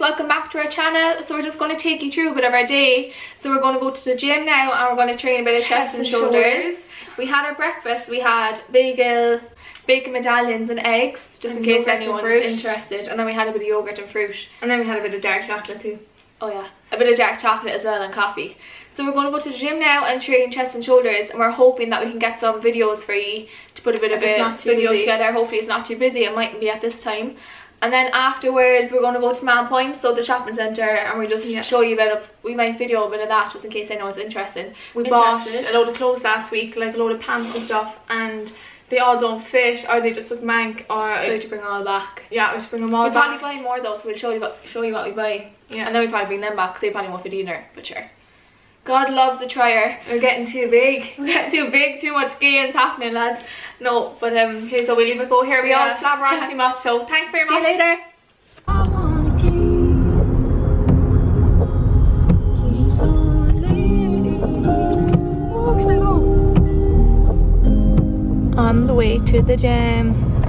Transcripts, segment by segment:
welcome back to our channel. So we're just going to take you through a bit of our day. So we're going to go to the gym now and we're going to train a bit of chest and shoulders. We had our breakfast, we had bagel, bacon medallions and eggs, just in case anyone's interested. And then we had a bit of yogurt and fruit. And then we had a bit of dark chocolate too. Oh yeah, a bit of dark chocolate as well and coffee. So we're going to go to the gym now and train chest and shoulders, and we're hoping that we can get some videos for you to put a bit of a video together. Hopefully it's not too busy, it mightn't be at this time. And then afterwards we're going to go to Man Point, so the shopping centre, and we just show you a bit of, we might video a bit of that just in case anyone's interested. We bought a load of clothes last week, like a load of pants and stuff, and they all don't fit, or they just look mank, or so we have to bring them all back. Yeah, we have to bring them all back. We'll probably buy more though, so we'll show you what we buy. Yeah, and then we'll probably bring them back because they probably won't fit either, but sure. God loves a trier. We're getting too big. We're getting too big, too much gains happening, lads. No, but okay, so we'll leave it go here. We all blabber on too much, so thanks very much. See you later. On the way to the gym.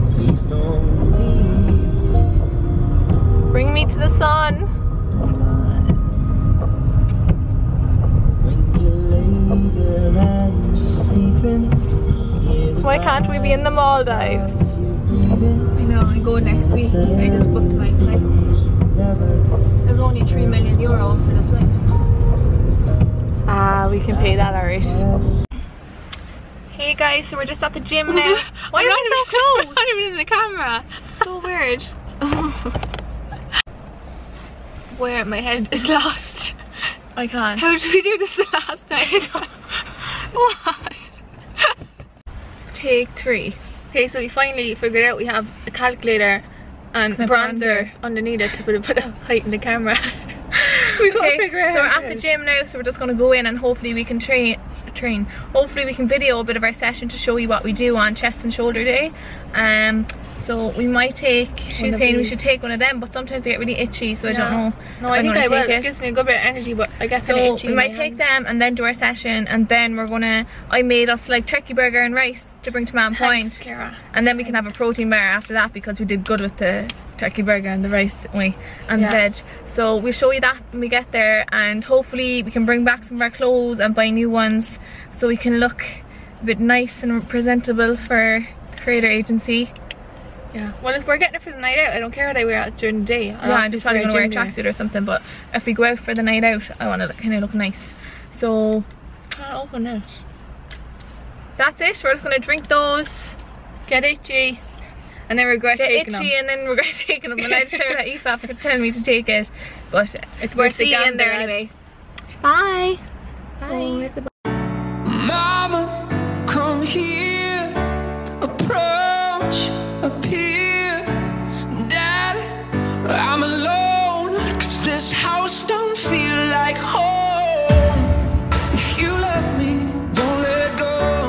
Bring me to the sun. Why can't we be in the Maldives? I know, I go next week. I just booked my flight. There's only €3 million for the flight. Ah, we can pay that, alright. Hey guys, so we're just at the gym now. Why am I so close? I'm not even in the camera. So weird. Where my head is lost. I can't. How did we do this the last night? What? Take 3. Okay, so we finally figured out we have a calculator and bronzer underneath it to put a bit of height in the camera. We can't figure out. So we're at the gym now, so we're just going to go in and hopefully we can train. Hopefully we can video a bit of our session to show you what we do on chest and shoulder day. So we might take, she's saying we should take one of them, but sometimes they get really itchy, so I don't know. No, I think I will. It gives me a good bit of energy, but I guess so itchy. We might take them and then do our session, and then we're gonna, I made us like turkey burger and rice to bring to Man Point. And then we can have a protein bar after that because we did good with the turkey burger and the rice, didn't we? And the veg. So we'll show you that when we get there, and hopefully we can bring back some of our clothes and buy new ones so we can look a bit nice and presentable for the creator agency. Yeah. Well, if we're getting it for the night out, I don't care what I wear out during the day. I'm just probably gonna wear a tracksuit or something. But if we go out for the night out, I want to kind of look nice. So can't open it. That's it. We're just gonna drink those, get itchy, and then regret taking them. And then regret taking them. And I'd shout at Aoife for telling me to take it, but it's worth the gamble there anyway. Bye. Bye. Mama, come here. Approach. I'm alone, cause this house don't feel like home. If you love me, don't let go.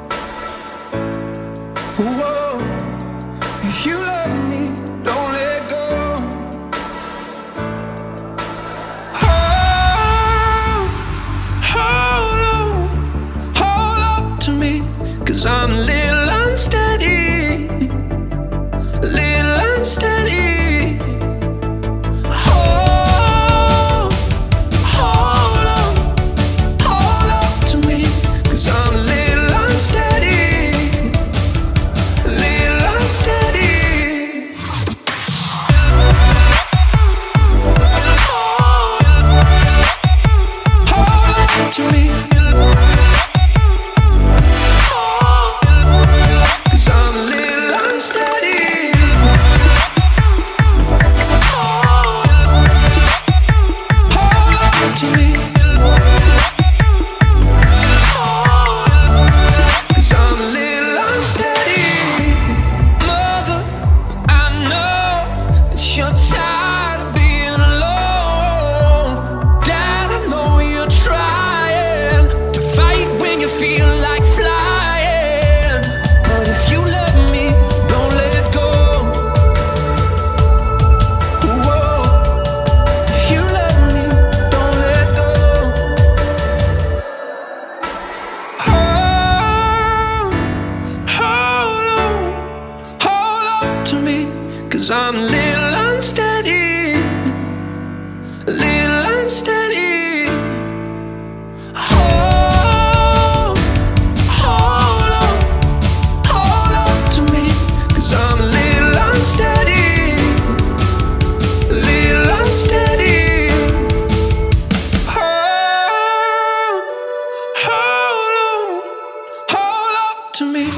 Whoa. If you love me, don't let go. Hold up to me, cause I'm a little unsteady. A little unsteady. Cause I'm a little unsteady. a little unsteady. Hold on to me, 'cause I'm a little unsteady, a little unsteady. Hold on to me.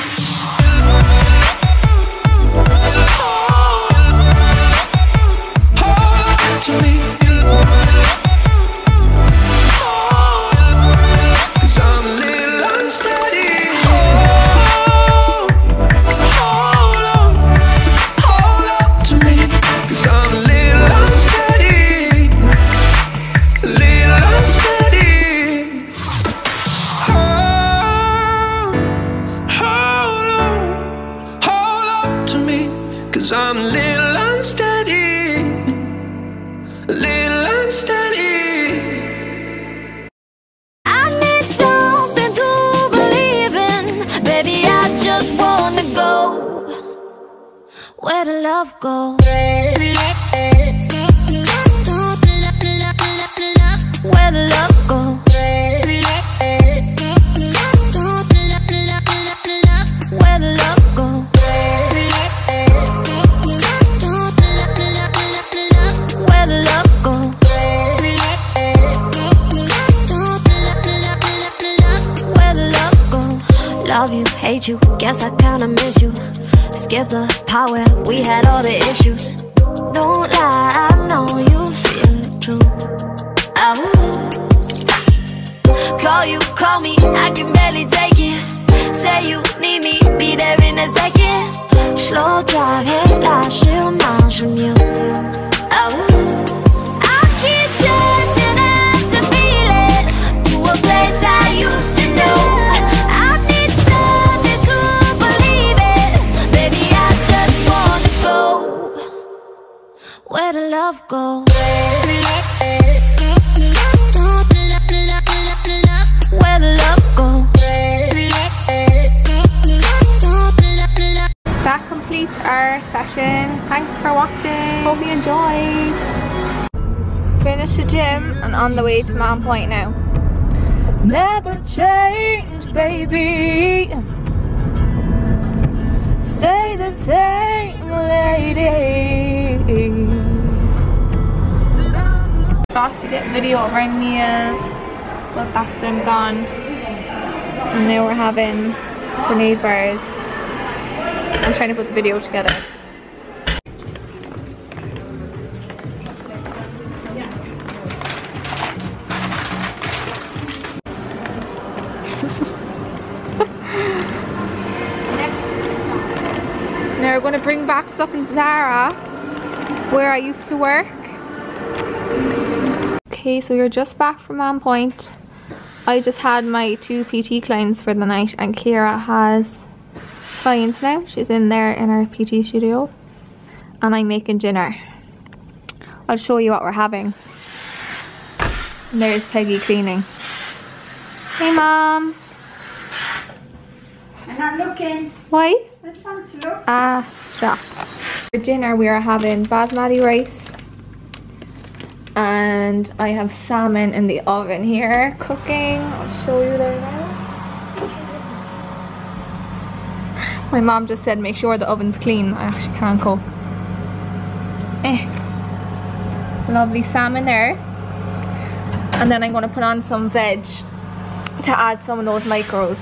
I'm a little unsteady, a little unsteady. I need something to believe in, baby. I just wanna go where the love goes. Where the love goes. Where the love goes. Love you, hate you, guess I kinda miss you. Skip the part where we had all the issues. Don't lie, I know you feel it too. Call you, call me, I can barely take it. Say you need me, be there in a second. Slow drive, headlights, still miles from you. I keep chasing after feelings to a place I used to know. Where the love goes. Where the love goes. That completes our session. Thanks for watching. Hope you enjoyed. Finished the gym and on the way to Mount Point now. Never change, baby. Stay the same, lady. Got to get video of our meals, but that's them gone. And now we're having grenade bars. I'm trying to put the video together. Now we're going to bring back stuff in Zara, where I used to work. Okay, so we're just back from Mount Point. I just had my 2 PT clients for the night, and Kira has clients now. She's in there in our PT studio, and I'm making dinner. I'll show you what we're having. And there's Peggy cleaning. Hey, Mom. I'm not looking. Why? I just want to look. Ah, stop. For dinner we are having basmati rice, and I have salmon in the oven here cooking. I'll show you there now. My mom just said make sure the oven's clean. I actually can't cook. Lovely salmon there. And then I'm going to put on some veg to add some of those micros.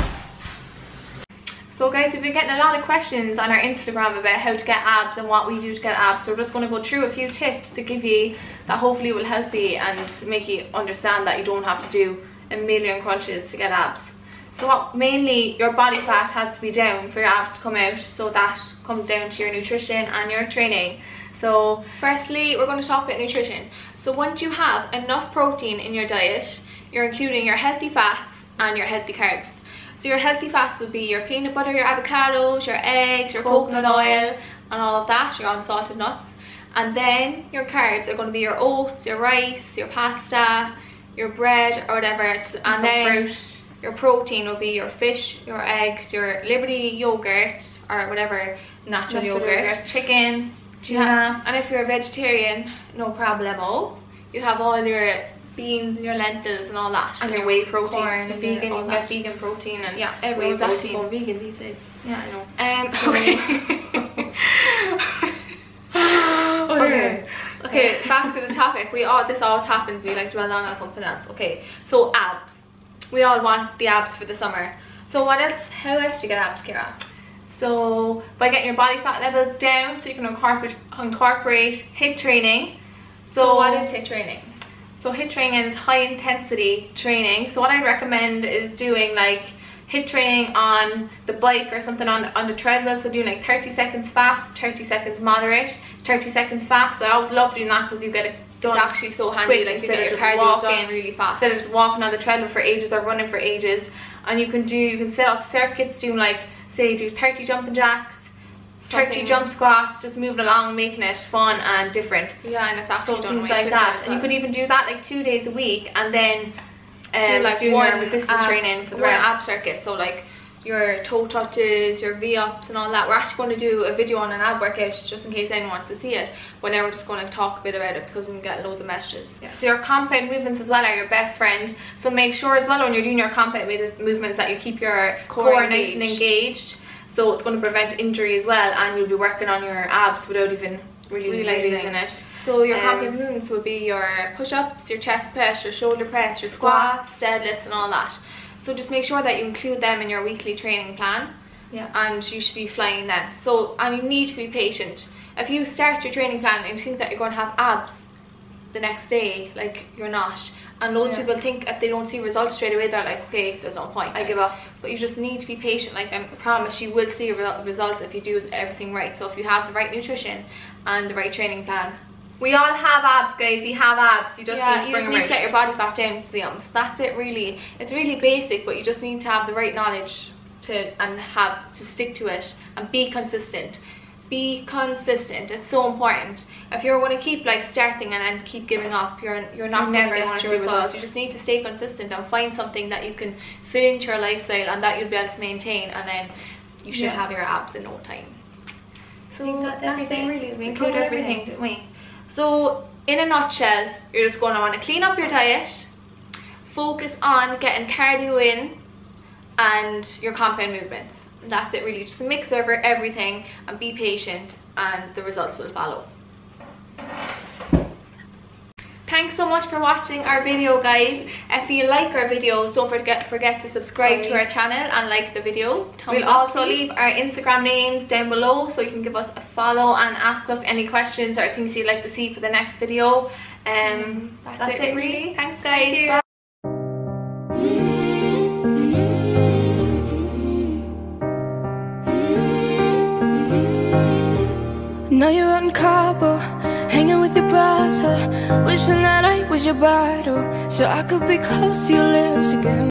So guys, we've been getting a lot of questions on our Instagram about how to get abs and what we do to get abs. So we're just going to go through a few tips to give you that hopefully will help you and make you understand that you don't have to do a million crunches to get abs. So what, mainly your body fat has to be down for your abs to come out, so that comes down to your nutrition and your training. So firstly, we're going to talk about nutrition. So once you have enough protein in your diet, you're including your healthy fats and your healthy carbs. So your healthy fats would be your peanut butter, your avocados, your eggs, your coconut oil, and all of that, your unsalted nuts. And then your carbs are going to be your oats, your rice, your pasta, your bread, or whatever. And then fruit. Your protein will be your fish, your eggs, your Liberty yogurt, or whatever natural yogurt, chicken, tuna. And if you're a vegetarian, no problemo. you have all your beans and your lentils and all that, and your whey protein, corn, and vegan, all you that. get vegan protein, and yeah, everyone's actually protein. going vegan these days. Yeah, I know. Okay, back to the topic. This always happens, we like dwell on something else. Okay, so abs. We all want the abs for the summer. So how else do you get abs, Kira? So by getting your body fat levels down, so you can incorporate HIIT training. So what is HIIT training? So HIIT training is high intensity training. So what I'd recommend is doing like HIIT training on the bike or something on the treadmill. So doing like 30 seconds fast, 30 seconds moderate, 30 seconds fast. So I always love doing that because you get it done. It's actually so handy, like you get your cardio done really fast. Instead of just walking on the treadmill for ages or running for ages. And you can set up circuits doing like, say, do 30 jumping jacks, 30 jump squats, just moving along, making it fun and different. Yeah, and it's actually done things like that. And you could even do that like 2 days a week, and then do one resistance training for the rest. Ab circuit. So like your toe touches, your V-ups and all that. We're actually going to do a video on an ab workout just in case anyone wants to see it, but now we're just going to talk a bit about it because we can get loads of messages. Yeah. So your compound movements as well are your best friend, so make sure as well when you're doing your compound movements that you keep your core nice and engaged, so it's going to prevent injury as well, and you'll be working on your abs without even really realizing it. So your compound movements would be your push-ups, your chest press, your shoulder press, your squats, deadlifts and all that. So just make sure that you include them in your weekly training plan. Yeah. And you should be flying then. So, and you need to be patient. If you start your training plan and you think that you're going to have abs the next day, like you're not. And loads of people think if they don't see results straight away, they're like, okay, there's no point, I give up. But you just need to be patient. Like I promise you will see results if you do everything right. So if you have the right nutrition and the right training plan. We all have abs, guys. You have abs. You just need to get your body fat down to the That's it, really. It's really basic, but you just need to have the right knowledge to stick to it and be consistent. Be consistent. It's so important. If you're going to keep like starting and then keep giving up, you're not going to get your results. You just need to stay consistent and find something that you can fit into your lifestyle and that you'll be able to maintain, and then you should have your abs in no time. So that's everything, really. We include everything, didn't we? So in a nutshell, you're just going to want to clean up your diet, focus on getting cardio in, and your compound movements. That's it, really. Just mix over everything and be patient, and the results will follow. Thanks so much for watching our video, guys. If you like our videos, don't forget to subscribe to our channel and like the video. We'll also leave our Instagram names down below so you can give us a follow and ask us any questions or things you'd like to see for the next video. That's it, really. Thanks, guys. Thank you. Bye. Now you're out in Cabo, hanging with your brother, wishing that I was your bottle, so I could be close to your lips again.